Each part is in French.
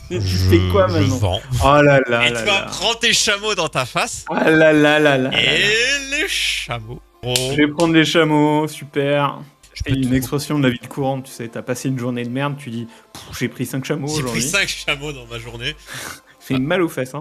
Et tu fais quoi Je maintenant? vends. Oh là là Et là tu vas là. prendre tes chameaux dans ta face. Ah là là là là là Et là. les chameaux. Je vais prendre les chameaux, super. Je Et peux une tout- expression de la vie de courante, tu sais, t'as passé une journée de merde, tu dis j'ai pris 5 chameaux J'ai pris aujourd'hui. 5 chameaux dans ma journée. Fait mal aux fesses, hein.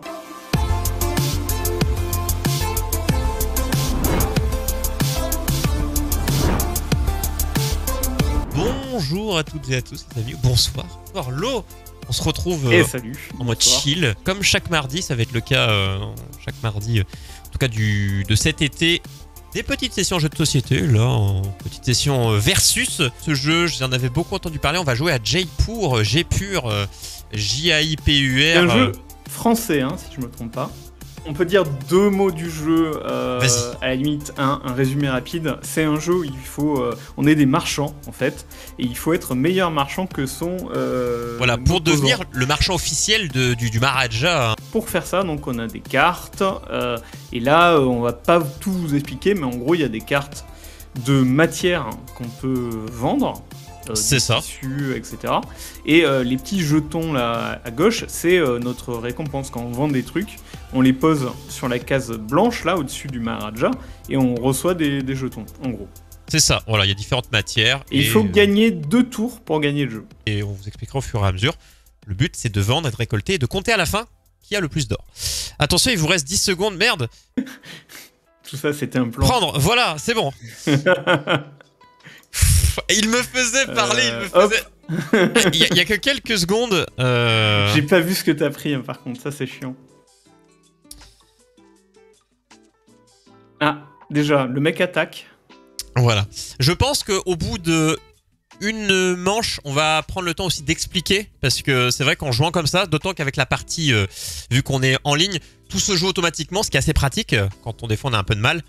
Bonjour à toutes et à tous les amis. Bonsoir. Bonsoir Lo. On se retrouve Et salut. en mode Bonsoir. chill. Comme chaque mardi, ça va être le cas chaque mardi, en tout cas de cet été. Des petites sessions jeux de société, là, en petite session versus. Ce jeu, j'en avais beaucoup entendu parler. On va jouer à Jaipur, Jaipur, J-A-I-P-U-R. C'est un jeu français, hein, si je me trompe pas. On peut dire 2 mots du jeu, Vas-y. à la limite un résumé rapide. C'est un jeu où il faut, on est des marchands en fait, et il faut être meilleur marchand que son. Voilà, pour opposant. devenir le marchand officiel du Maharaja. Pour faire ça, donc on a des cartes, et là on va pas tout vous expliquer, mais en gros il y a des cartes de matière qu'on peut vendre. C'est des ça. tissus, etc. Et les petits jetons là à gauche, c'est notre récompense. Quand on vend des trucs, on les pose sur la case blanche là au-dessus du Maharaja et on reçoit des jetons, en gros. C'est ça, voilà, il y a différentes matières. Et il faut gagner 2 tours pour gagner le jeu. Et on vous expliquera au fur et à mesure. Le but, c'est de vendre et de récolter et de compter à la fin qui a le plus d'or. Attention, il vous reste 10 secondes, merde. Tout ça, c'était un plan. Prendre, voilà, c'est bon. Il me faisait parler, il me hop. faisait... Il y a que quelques secondes. J'ai pas vu ce que t'as pris, hein, par contre, ça c'est chiant. Ah, déjà, le mec attaque. Voilà. Je pense qu'au bout de une manche, on va prendre le temps aussi d'expliquer, parce que c'est vrai qu'en jouant comme ça, d'autant qu'avec la partie, vu qu'on est en ligne, tout se joue automatiquement, ce qui est assez pratique, quand des fois on a un peu de mal,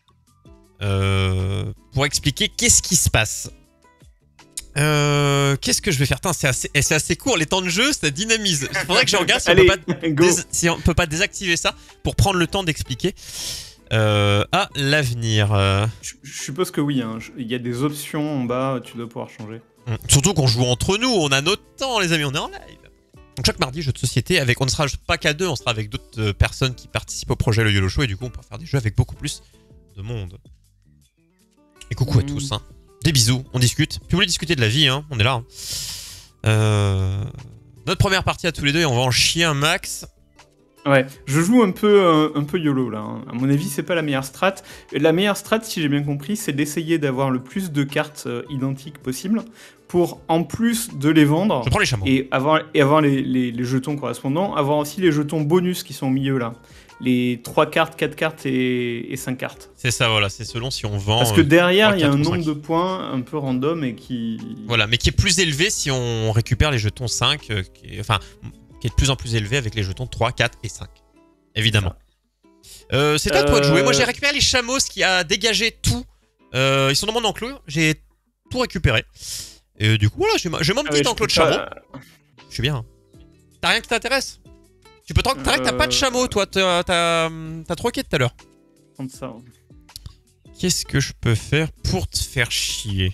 pour expliquer qu'est-ce qui se passe. Qu'est-ce que je vais faire? C'est assez court, les temps de jeu, ça dynamise. Il faudrait que je regarde si, Allez, go. si on peut pas désactiver ça pour prendre le temps d'expliquer. À l'avenir. Je suppose que oui, hein. Il y a des options en bas, tu dois pouvoir changer. Surtout qu'on joue entre nous, on a notre temps, les amis, on est en live. Donc chaque mardi, jeu de société, on ne sera pas qu'à 2, on sera avec d'autres personnes qui participent au projet Le YOLO Show, et du coup, on peut faire des jeux avec beaucoup plus de monde. Et coucou à tous, hein. Des bisous, on discute. Puis vous voulez discuter de la vie, hein, on est là. Hein. Notre première partie à tous les deux, et on va en chier un max. Ouais, je joue un peu YOLO là, hein. À mon avis, c'est pas la meilleure strat. La meilleure strat, si j'ai bien compris, c'est d'essayer d'avoir le plus de cartes identiques possible pour, en plus de les vendre, Je prends les chameaux. et avoir les jetons correspondants, avoir aussi les jetons bonus qui sont au milieu là. Les 3 cartes, 4 cartes et 5 cartes. C'est ça, voilà, c'est selon si on vend. Parce que derrière, 3, il y a 4 un ou nombre 5. de points un peu random et qui... Voilà, mais qui est plus élevé si on récupère les jetons 5, qui est de plus en plus élevé avec les jetons 3, 4 et 5. Évidemment. C'est à toi de jouer. Moi, j'ai récupéré les chameaux, ce qui a dégagé tout. Ils sont dans mon enclos. J'ai tout récupéré. Et du coup, voilà, j'ai mon petit enclos de chameaux. Je suis bien. Hein. T'as rien qui t'intéresse? Tu peux t'as que t'as pas de chameau, toi. T'as troqué tout à l'heure. Prendre ça. Qu'est-ce que je peux faire pour te faire chier?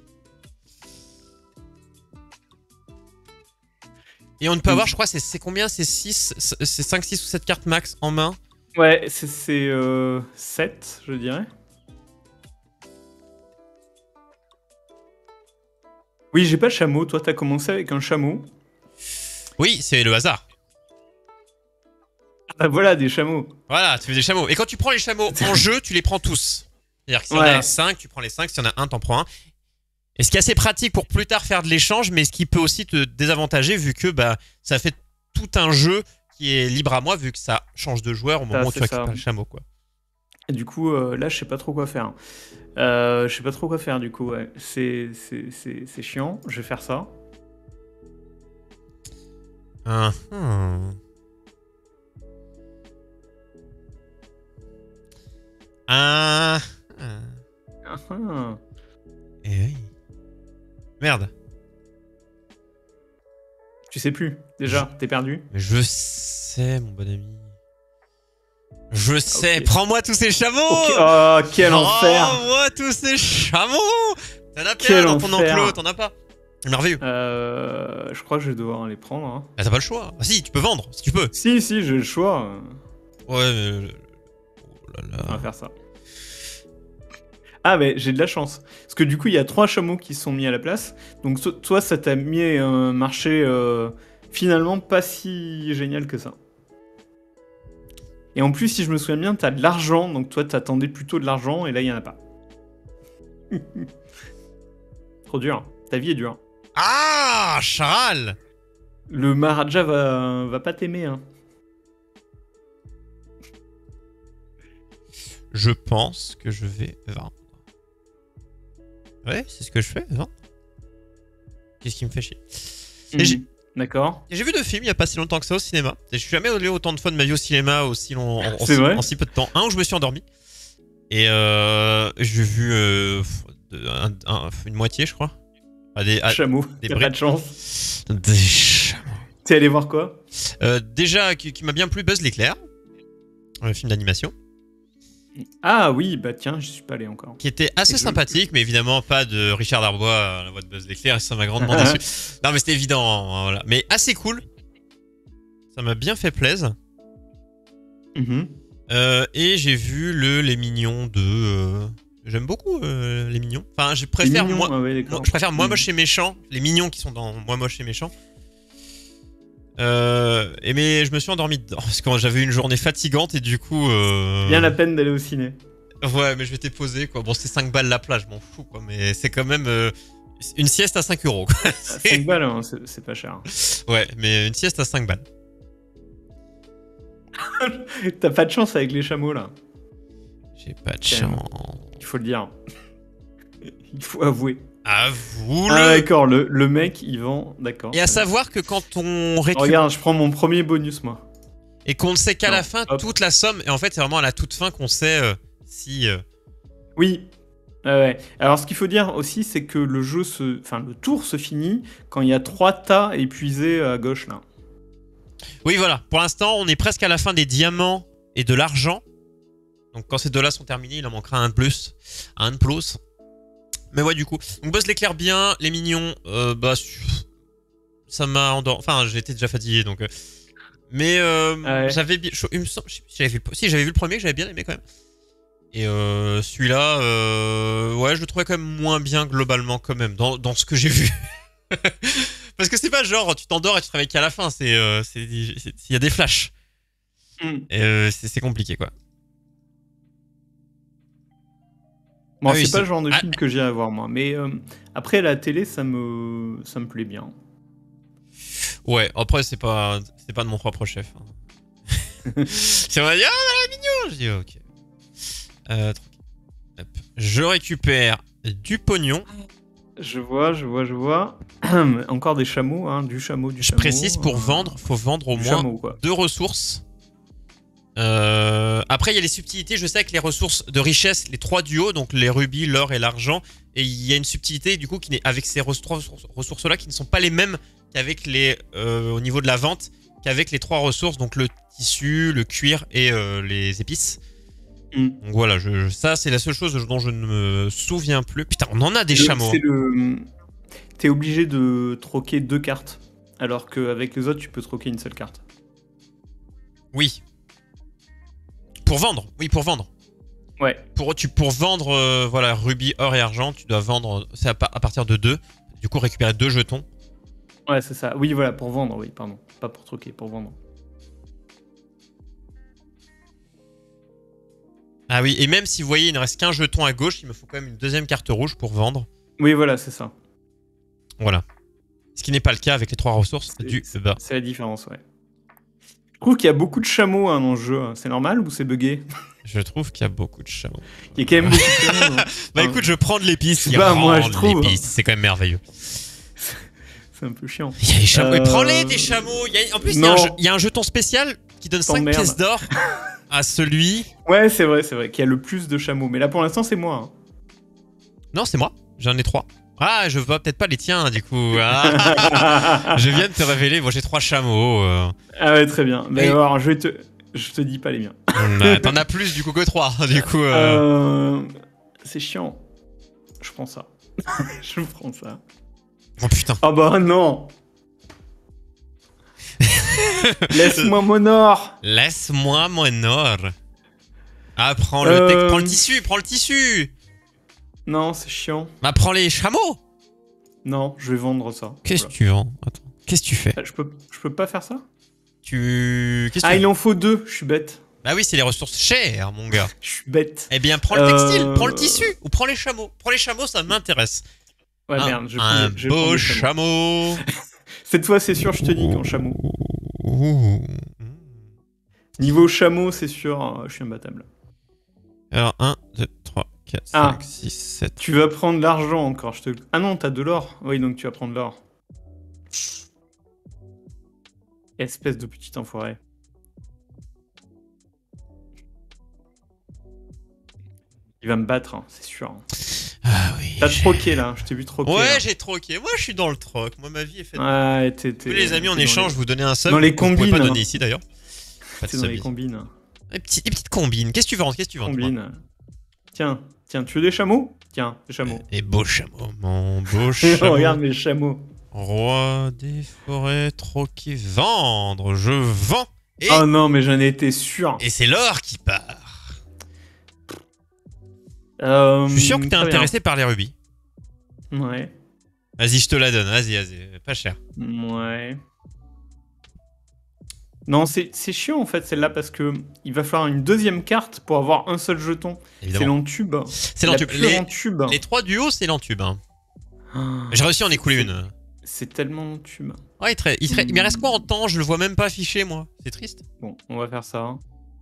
Et on ne peut avoir, je crois, c'est combien? C'est 6, c'est 5, 6 ou 7 cartes max en main? Ouais, c'est 7, je dirais. Oui, j'ai pas de chameau. Toi, t'as commencé avec un chameau. Oui, c'est le hasard. Ah, voilà, des chameaux. Voilà, tu fais des chameaux. Et quand tu prends les chameaux en jeu, tu les prends tous. C'est-à-dire que s'il y en a 5, tu prends les 5. S'il y en a un, t'en prends un. Et ce qui est assez pratique pour plus tard faire de l'échange, mais ce qui peut aussi te désavantager vu que ça fait tout un jeu qui est libre à moi vu que ça change de joueur au moment où tu récupères le chameau, quoi. Et du coup, là, je sais pas trop quoi faire. Je sais pas trop quoi faire, du coup, ouais. C'est chiant. Je vais faire ça. Et oui. Merde. Tu sais plus, déjà, t'es perdu. Je sais, mon bon ami. Je sais, Okay. Prends-moi tous ces chameaux. Oh, quel enfer. Prends-moi tous ces chameaux. T'en as Quel plein dans ton enfer. enclos, t'en as pas? Merveilleux. Je crois que je vais devoir les prendre. Hein. Ah, t'as pas le choix. Ah si, tu peux vendre, si tu peux. Si, j'ai le choix. Ouais, mais... Oh là On va là. faire ça. Ah, mais j'ai de la chance. Parce que du coup, il y a 3 chameaux qui sont mis à la place. Donc, toi, ça t'a mis un marché finalement pas si génial que ça. Et en plus, si je me souviens bien, t'as de l'argent. Donc, toi, t'attendais plutôt de l'argent. Et là, il y en a pas. Trop dur. Ta vie est dure. Ah, Charal. Le Maharaja va pas t'aimer. Hein. Je pense que je vais vendre. Ouais, c'est ce que je fais, vendre. Qu'est-ce qui me fait chier? D'accord. J'ai vu 2 films il y a pas si longtemps que ça au cinéma. Je suis jamais allé autant de fois de ma vie au cinéma aussi vrai en si peu de temps. Un où je me suis endormi. Et j'ai vu une moitié, je crois. Chameau. Des T'as bribes. pas de chance. Des chameaux. T'es allé voir quoi? Déjà, qui m'a bien plu, Buzz l'éclair. Un film d'animation. Ah oui, bah tiens, je suis pas allé encore. Qui était assez sympathique, mais évidemment pas de Richard Darbois à la voix de Buzz l'éclair, et ça m'a grandement déçu. Non, mais c'était évident, hein, voilà. Mais assez cool. Ça m'a bien fait plaisir. Et j'ai vu Les Mignons 2. J'aime beaucoup Les Mignons. Enfin, je préfère je préfère Moi Moche et Méchant. Les Mignons qui sont dans Moi Moche et Méchant. Mais je me suis endormi dedans parce que j'avais une journée fatigante et du coup. Bien la peine d'aller au ciné. Ouais, mais je vais t'ai posé quoi. Bon, c'est 5 balles la plage, je m'en fous quoi. Mais c'est quand même une sieste à 5 euros. 5 balles, hein, c'est pas cher. Ouais, mais une sieste à 5 balles. T'as pas de chance avec les chameaux là. J'ai pas de chance. Il faut le dire. Il faut avouer. Avoue-le. Ah d'accord, le mec il vend, d'accord. Et à savoir que quand on récupère... Regarde, je prends mon premier bonus moi. Et qu'on ne sait qu'à la fin hop. toute la somme. Et en fait, c'est vraiment à la toute fin qu'on sait si... Oui. Ouais. Alors ce qu'il faut dire aussi, c'est que le tour se finit quand il y a 3 tas épuisés à gauche là. Oui, voilà. Pour l'instant, on est presque à la fin des diamants et de l'argent. Donc quand ces deux-là sont terminés, il en manquera un de plus. Un de plus. Mais ouais, du coup. Donc Buzz l'éclair bien, Les Mignons, ça m'a endormi. Enfin, j'étais déjà fatigué, donc... Mais j'avais bien... Il me semble... j'avais vu le premier que j'avais bien aimé quand même. Et celui-là, ouais, je le trouvais quand même moins bien globalement quand même, dans ce que j'ai vu. Parce que c'est pas genre, tu t'endors et tu te réveilles qu'à la fin, il y a des flashs. Et c'est compliqué, quoi. Bon, c'est pas le genre de film que j'irai voir, moi. Mais après, la télé, ça me plaît bien. Ouais, après, c'est pas de mon propre chef. Hein. Si on m'a dit, ah, mignon, je dis, ok. Hop. Je récupère du pognon. Je vois. Encore des chameaux, hein, du chameau. Je précise, pour vendre, faut vendre au moins 2 ressources. Après, il y a les subtilités. Je sais que les ressources de richesse, les 3 du haut, donc les rubis, l'or et l'argent, et il y a une subtilité du coup qui n'est avec ces 3 ressources-là qui ne sont pas les mêmes qu'avec les au niveau de la vente, qu'avec les 3 ressources, donc le tissu, le cuir et les épices. Donc voilà, ça c'est la seule chose dont je ne me souviens plus. Putain, on en a des chameaux. T'es obligé de troquer 2 cartes, alors qu'avec les autres, tu peux troquer une seule carte. Oui. Pour vendre, oui, pour vendre. Ouais. Pour vendre, voilà, rubis, or et argent, tu dois vendre, c'est à partir de 2. Du coup, récupérer 2 jetons. Ouais, c'est ça. Oui, voilà, pour vendre, oui, pardon. Pas pour troquer, pour vendre. Ah oui, et même si vous voyez, il ne reste qu'un jeton à gauche, il me faut quand même une 2e carte rouge pour vendre. Oui, voilà, c'est ça. Voilà. Ce qui n'est pas le cas avec les 3 ressources du bas. C'est la différence, ouais. Je trouve qu'il y a beaucoup de chameaux dans le jeu. C'est normal ou c'est bugué? Je trouve qu'il y a beaucoup de chameaux. Il y a quand même beaucoup de chameaux. Bah écoute, je prends de l'épice. Moi, je trouve. C'est quand même merveilleux. C'est un peu chiant. Il y a les chameaux. Prends-les, tes chameaux. En plus, il y a un jeton spécial qui donne 5 pièces d'or à celui... Ouais, c'est vrai, qu'il y a le plus de chameaux. Mais là, pour l'instant, c'est moi. Hein. Non, c'est moi. J'en ai 3. Ah, je vois peut-être pas les tiens, du coup. Ah. Je viens de te révéler. Moi, j'ai 3 chameaux. Ah ouais, très bien. Mais alors, je te dis pas les miens. T'en as plus, du coup, que 3. Du coup, c'est chiant. Je prends ça. Je prends ça. Oh putain. Ah bah non. Laisse-moi mon or. Laisse-moi mon or. Ah, prends prends le tissu, prends le tissu. Non, c'est chiant. Bah, prends les chameaux. Non, je vais vendre ça. Qu'est-ce que tu vends? Attends, qu'est-ce que tu fais? Je peux pas faire ça? Qu'est-ce que Ah, tu il en faut 2, je suis bête. Bah oui, c'est les ressources chères, mon gars. Je suis bête. Eh bien, prends le textile, prends le tissu, ou prends les chameaux. Prends les chameaux, ça m'intéresse. Ouais, merde, je un vais prendre beau le chameau. chameau. Cette fois, c'est sûr, je te dis qu'en chameau. Ouh. Niveau chameau, c'est sûr, je suis imbattable. Alors, 1, 2, 3, 4, 5, 6, 7. Tu vas prendre l'argent encore. Ah non, t'as de l'or. Oui, donc tu vas prendre l'or. Espèce de petit enfoiré. Il va me battre, hein, c'est sûr. Ah oui. T'as troqué là, je t'ai vu troquer. Ouais, là. j'ai troqué. Moi, je suis dans le troc. Moi, ma vie est faite. Ouais, Vous, les amis, en échange, vous donnez un sub. Dans les que vous pouvez combines. pas donner ici d'ailleurs. C'est dans les combines. Les petites combines. Qu'est-ce que tu vends? Qu'est-ce que tu vends? Combines. Tiens, tu veux des chameaux? Tiens, des chameaux. Les beaux chameaux, mon beau chameau. Regarde mes chameaux. Roi des forêts, troquer, vendre. Je vends. Et... Oh non, mais j'en étais sûr. Et c'est l'or qui part. Je suis sûr que t'es intéressé par les rubis. Ouais. Vas-y, je te la donne. Vas-y. Pas cher. Ouais. Non, c'est chiant en fait celle-là parce que il va falloir une deuxième carte pour avoir un seul jeton. C'est l'entube. C'est l'entube. Les 3 du haut, c'est l'entube. Hein. J'ai réussi à en écouler une. C'est tellement l'entube. Ouais, il me reste quoi en temps? Je le vois même pas affiché, moi. C'est triste. Bon, on va faire ça.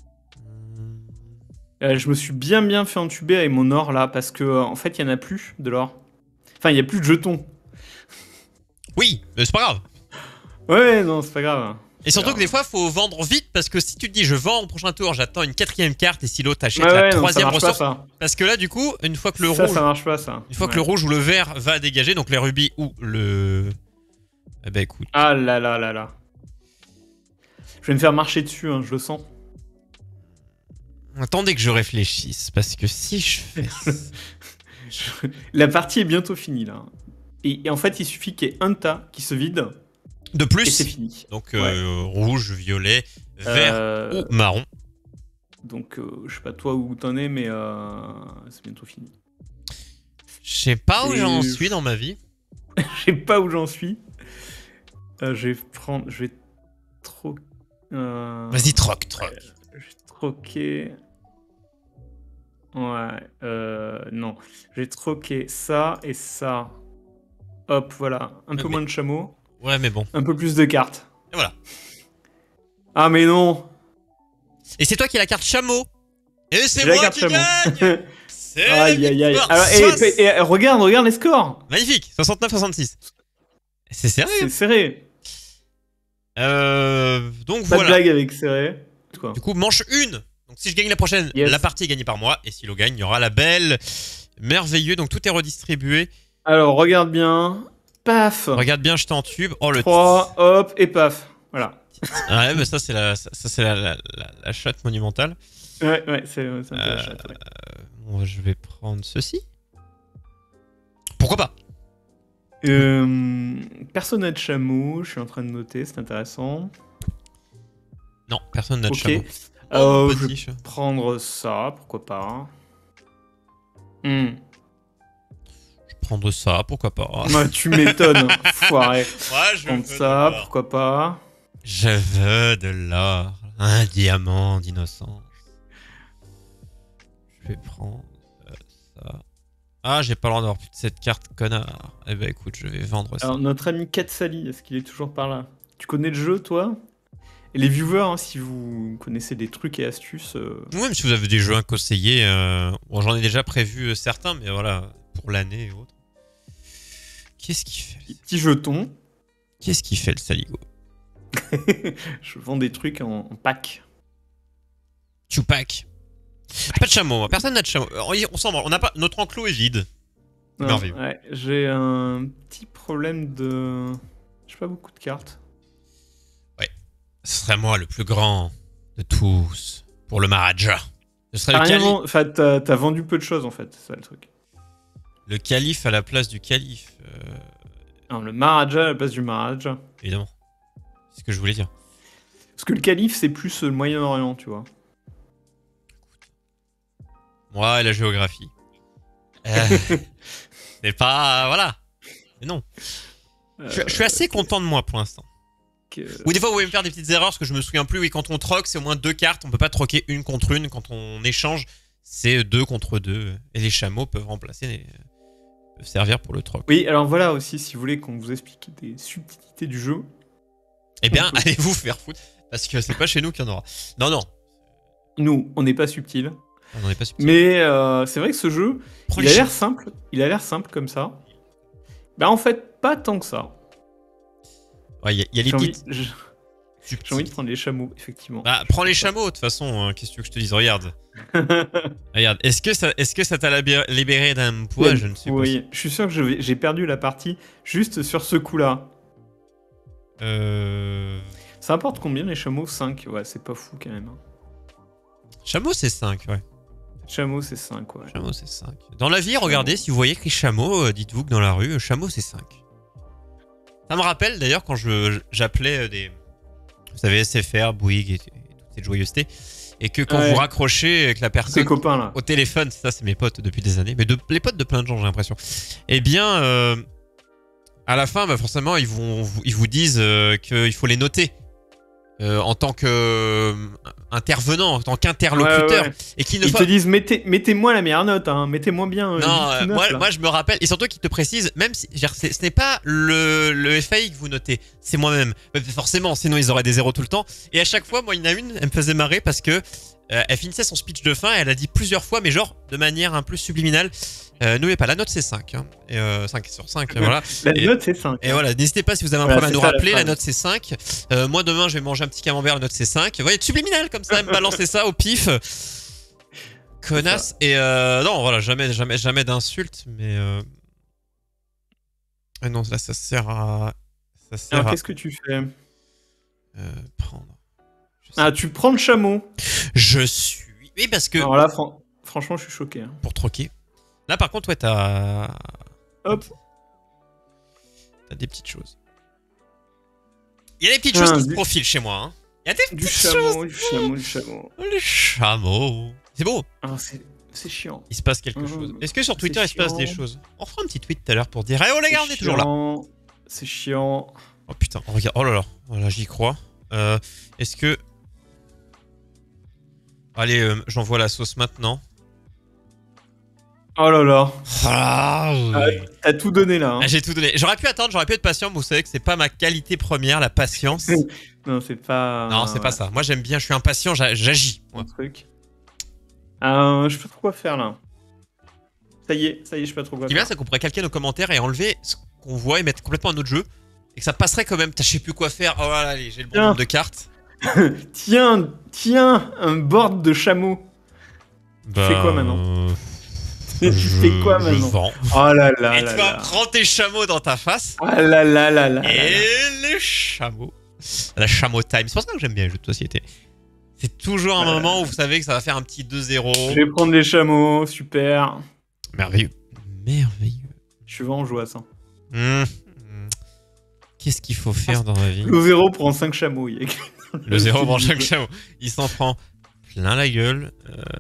Je me suis bien fait entuber avec mon or là parce que en fait il y en a plus de l'or. Enfin, il y a plus de jetons. Oui, mais c'est pas grave. Ouais, non, c'est pas grave. Et surtout que des fois, faut vendre vite parce que si tu te dis je vends au prochain tour, j'attends une 4e carte et si l'autre achète la 3e ressource. Pas, parce que là, du coup, une fois que le rouge. Ça marche pas, ça. Une fois que le rouge ou le vert va dégager, donc les rubis ou le. Eh ben écoute. Ah là là là là. Je vais me faire marcher dessus, hein, je le sens. Attendez que je réfléchisse parce que si je fais. La partie est bientôt finie là. Et en fait, il suffit qu'il y ait un tas qui se vide. De plus. Et c'est fini. Donc rouge, violet, vert ou marron. Donc je sais pas toi où t'en es, mais c'est bientôt fini. Je sais pas où j'en suis dans ma vie. Je sais pas où j'en suis. Je vais troquer. Vas-y, troque. Je vais troquer. Ouais, non. Je vais troquer ça et ça. Hop, voilà. Un peu moins de chameaux. Ouais, mais bon. Un peu plus de cartes. Et voilà. Ah, mais non. Et c'est toi qui as la carte chameau. Et c'est moi qui gagne. C'est aïe. Alors, et regarde les scores. Magnifique. 69-66. C'est serré. C'est serré. Donc pas voilà. De blague avec serré. Quoi. Du coup, manche 1. Donc si je gagne la prochaine, la partie est gagnée par moi. Et si l'eau gagne, il y aura la belle, merveilleux. Donc tout est redistribué. Alors, regarde bien. Paf. Regarde bien, je t'entube. Oh, le 3, hop, et paf. Voilà. Ouais, mais ça, c'est la chatte monumentale. Ouais, c'est la chatte, ouais. Bon, je vais prendre ceci. Pourquoi pas? Personne n'a de chameau, je suis en train de noter, c'est intéressant. Non, personne n'a de chameau. Je vais prendre ça, pourquoi pas. Prendre ça, pourquoi pas. Ouais, tu m'étonnes, foiré. Ouais, je prendre ça, pourquoi pas. Je veux de l'or, un diamant d'innocence. Je vais prendre ça. Ah, j'ai pas le droit d'avoir plus de cette carte, connard. Eh ben écoute, je vais vendre ça. Alors, notre ami Katsali, est-ce qu'il est toujours par là? Tu connais le jeu, toi? Et les viewers, hein, si vous connaissez des trucs et astuces... Oui, mais si vous avez des jeux inconseillés, bon, j'en ai déjà prévu certains, mais voilà, pour l'année et autres. Qu'est-ce qu'il fait? Les petits jetons. Qu'est-ce qu'il fait, le saligo? Je vends des trucs en pack. Tupac. Pas de chameau, personne n'a de chameau. On s'en va, on n'a pas... Notre enclos est vide. Merveilleux. Ouais, j'ai un petit problème de... J'ai pas beaucoup de cartes. Ouais. Ce serait moi le plus grand de tous pour le Maharaja. Ce serait le calife. Enfin, t'as vendu peu de choses en fait, c'est ça le truc. Le calife à la place du calife. Non, le Maharaja à la place du Maharaja. Évidemment. C'est ce que je voulais dire. Parce que le calife, c'est plus le Moyen-Orient, tu vois. Moi et la géographie. C'est pas... voilà. Mais non. Je suis assez content de moi pour l'instant. Oui, des fois, vous pouvez me faire des petites erreurs parce que je me souviens plus. Oui, quand on troque, c'est au moins 2 cartes. On peut pas troquer une contre une. Quand on échange, c'est 2 contre 2. Et les chameaux peuvent remplacer, peuvent servir pour le troc. Oui, alors voilà aussi, si vous voulez qu'on vous explique des subtilités du jeu. Eh bien, allez vous faire foutre. Parce que c'est pas chez nous qu'il y en aura. Non, non. Nous, on n'est pas subtil. On n'en est pas subtil. Mais c'est vrai que ce jeu, il a l'air simple. Il a l'air simple comme ça. Bah en fait, pas tant que ça. Ouais, il y a les petites... J'ai envie de prendre les chameaux, effectivement. Bah, prends les chameaux, de toute façon. Hein, qu'est-ce que tu veux que je te dise? Regarde. Regarde. Est-ce que ça t'a libéré d'un poids? Je ne sais pas. Oui, je suis sûr que j'ai perdu la partie juste sur ce coup-là. Ça apporte combien les chameaux? 5. Ouais, c'est pas fou quand même. Chameau, c'est 5, ouais. Chameau, c'est 5, ouais. Chameau, c'est 5. Dans la vie, regardez, si vous voyez écrit chameau, dites-vous que dans la rue, chameau, c'est 5. Ça me rappelle d'ailleurs quand j'appelais des... Vous savez, SFR, Bouygues et toute cette joyeuseté. Et que quand vous raccrochez avec la personne copains, là. au téléphone, ça c'est mes potes depuis des années, mais les potes de plein de gens, j'ai l'impression. Eh bien, à la fin, bah, forcément, ils vous disent qu'il faut les noter. En tant qu'intervenant, en tant qu'interlocuteur. Ouais. Et qu'ils te disent, mettez-moi la meilleure note, hein. Mettez-moi bien. Non, moi je me rappelle, et surtout qu'ils te précisent, même si ce n'est pas le FAI que vous notez, c'est moi-même. Forcément, sinon ils auraient des zéros tout le temps. Et à chaque fois, moi, il y en a une, elle me faisait marrer parce que elle finissait son speech de fin et elle a dit plusieurs fois, mais genre de manière un peu subliminale, n'oubliez pas, la note c'est 5. Hein, et 5 sur 5, voilà. La note c'est 5. Et voilà, n'hésitez pas si vous avez un problème à nous rappeler, la note c'est 5. Moi demain je vais manger un petit camembert, la note c'est 5. Vous voyez, subliminal comme ça, elle me balancer ça au pif. Connasse. Et non, voilà, jamais d'insultes, mais... non, là ça sert à... Alors qu'est-ce que tu fais? Prendre. Tu prends le chameau. Je suis... Oui, parce que... Alors là, franchement, je suis choqué. Hein. Pour troquer. Là, par contre, ouais, t'as... Hop. T'as des petites choses. Il y a des petites choses qui se profilent chez moi. Hein. Il y a des petites choses. Du chameau. Les chameaux. C'est beau. C'est chiant. Il se passe quelque chose. Est-ce que sur Twitter, il se passe des choses? On fera un petit tweet tout à l'heure pour dire « Oh les gars, on est toujours là !» C'est chiant. Oh putain, on regarde. Oh là là. Voilà, j'y crois. Est-ce que... Allez, j'envoie la sauce maintenant. Oh là là. Ah, oui. T'as tout donné là. Hein. J'ai tout donné. J'aurais pu attendre, j'aurais pu être patient, mais vous savez que c'est pas ma qualité première, la patience. Non, c'est pas... Non, c'est pas ça. Moi, j'aime bien, je suis impatient, j'agis. Truc. Je sais pas trop quoi faire là. Ça y est, je sais pas trop quoi faire. Ce qui est bien, c'est qu'on pourrait calquer nos commentaires et enlever ce qu'on voit et mettre complètement un autre jeu. Et que ça passerait quand même. Je sais plus quoi faire. Oh là, allez, j'ai le bon nombre de cartes. Tiens, un board de chameau. Bah, tu fais quoi maintenant? Tu fais quoi maintenant? Je vends. Oh là là. Et tu vas prendre tes chameaux dans ta face. Oh là là. Et les chameaux. La chameau time. C'est pour ça que j'aime bien les jeux de société. C'est toujours un moment où vous savez que ça va faire un petit 2-0. Je vais prendre les chameaux, super. Merveilleux. Je suis vraiment joie à ça. Qu'est-ce qu'il faut faire dans la vie? Le 0 prend 5 chameaux. Le 0 prend 5 chameaux. Il s'en prend plein la gueule.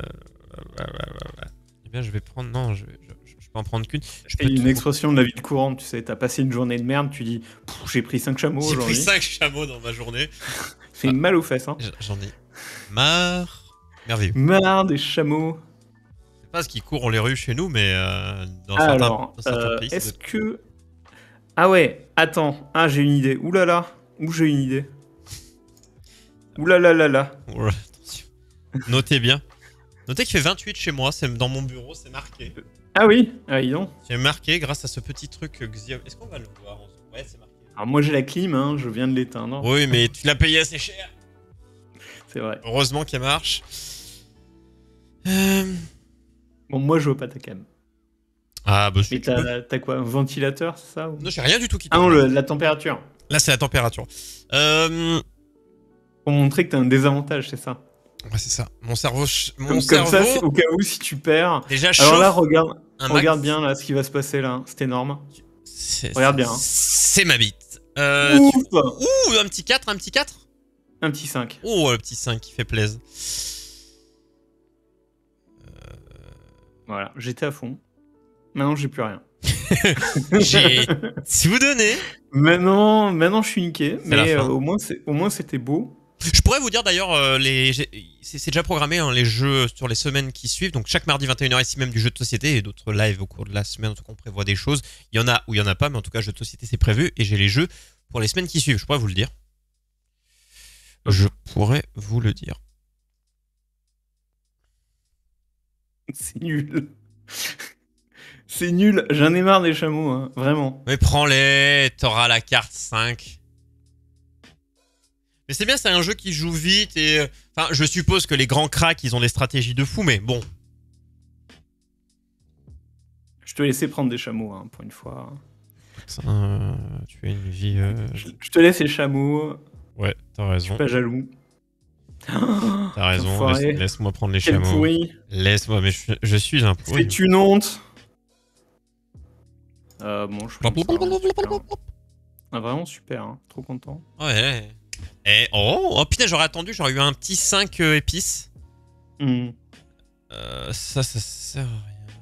Eh bien, je vais prendre... Non, je peux en prendre qu'une. C'est une expression de la vie de courante, tu sais. T'as passé une journée de merde, tu dis j'ai pris 5 chameaux aujourd'hui. J'ai pris 5 chameaux dans ma journée. C'est mal aux fesses. Hein. J'en ai marre. Merveilleux. Marre des chameaux. Je sais pas ce qui court les rues chez nous, mais dans certains pays. Est-ce que... Ah ouais, attends. J'ai une idée. Ouh là là. J'ai une idée. Ouh là là là là. Attention. Notez bien. Notez qu'il fait 28 chez moi, c'est dans mon bureau, c'est marqué. Ah oui, non. C'est marqué grâce à ce petit truc Xiaomi. Est-ce qu'on va le voir? Ouais, c'est marqué. Alors moi j'ai la clim, hein, je viens de l'éteindre. Oui, mais tu l'as payé assez cher. C'est vrai. Heureusement qu'elle marche. Bon, moi je vois pas ta cam. Ah bah mais t'as quoi, un ventilateur, c'est ça ou... Non, j'ai rien du tout qui tourne. Ah non, la température. Là, c'est la température. Pour montrer que t'as un désavantage, c'est ça. Ouais, c'est ça. Mon cerveau... Comme ça, c'est au cas où si tu perds... Déjà, alors là, regarde bien là, ce qui va se passer là. C'est énorme. Regarde bien. C'est ma bite. Ouf. Ouh, un petit 4, un petit 4. Un petit 5. Oh, le petit 5 qui fait plaisir. Voilà, j'étais à fond. Maintenant, j'ai plus rien. J'ai tout donné. Maintenant, je suis niqué. Mais la fin. au moins, c'était beau. Je pourrais vous dire d'ailleurs, c'est déjà programmé hein, les jeux sur les semaines qui suivent. Donc chaque mardi 21h ici même du jeu de société et d'autres lives au cours de la semaine. En tout cas, on prévoit des choses. Il y en a ou il y en a pas, mais en tout cas, jeu de société c'est prévu et j'ai les jeux pour les semaines qui suivent. Je pourrais vous le dire. Je pourrais vous le dire. C'est nul. C'est nul. J'en ai marre des chameaux, hein. Vraiment. Mais prends-les, t'auras la carte 5. Mais c'est bien, c'est un jeu qui joue vite et... Enfin, je suppose que les grands cracks, ils ont des stratégies de fou, mais bon. Je te laissais prendre des chameaux, hein, pour une fois. Ça, tu as une vie... Je te laisse les chameaux. Ouais, t'as raison. Je suis pas jaloux. T'as raison, laisse-moi prendre les Quel chameaux. pourri. Laisse-moi, mais je suis un pourri. C'est une honte. Bon, je pense que ah, vraiment super, hein. Trop content. Ouais. Et oh putain, j'aurais attendu, j'aurais eu un petit 5 épices. Ça sert à rien.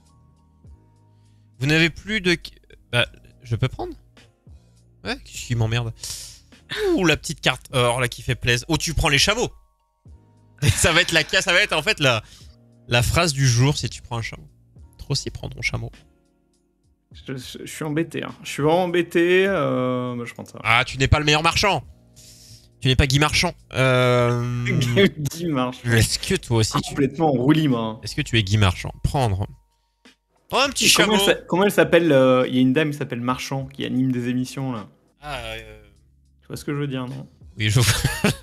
Vous n'avez plus de... Bah, je peux prendre? Ouais, qui m'emmerde. Ouh, la petite carte or là qui fait plaisir. Oh, tu prends les chameaux. Et ça va être en fait la phrase du jour si tu prends un chameau. Trop si prends ton chameau. Je suis embêté, hein. Je suis vraiment embêté. Bah, je prends ça. Ah, tu n'es pas le meilleur marchand. Tu n'es pas Guy Marchand. Guy Marchand. Est-ce que toi aussi complètement en roue libre, hein. Est-ce que tu es Guy Marchand? Prendre. Oh, un petit chameau. Comment elle s'appelle? Il y a une dame qui s'appelle Marchand qui anime des émissions là. Tu vois ce que je veux dire, non? Oui, je vois.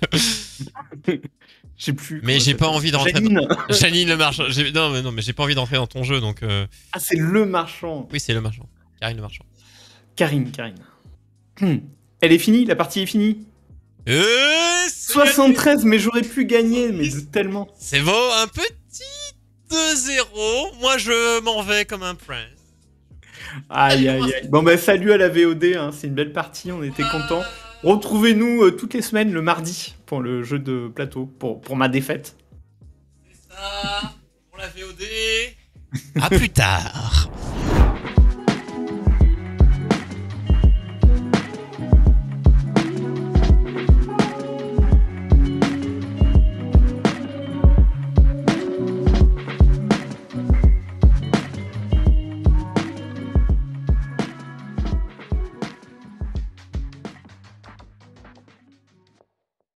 Je sais plus. Mais j'ai pas envie de rentrer Janine. Janine le marchand. Non, mais j'ai pas envie d'entrer dans ton jeu donc. Ah, c'est le marchand. Oui, c'est le marchand. Karine le marchand. Karine. Elle est finie, la partie est finie. 73, mais j'aurais pu gagner, mais tellement. C'est beau, un petit 2-0. Moi, je m'en vais comme un prince. Aïe. Bon, bah, salut à la VOD, hein. C'est une belle partie, on était contents. Retrouvez-nous toutes les semaines le mardi pour le jeu de plateau, pour ma défaite. C'est ça, pour la VOD. À plus tard.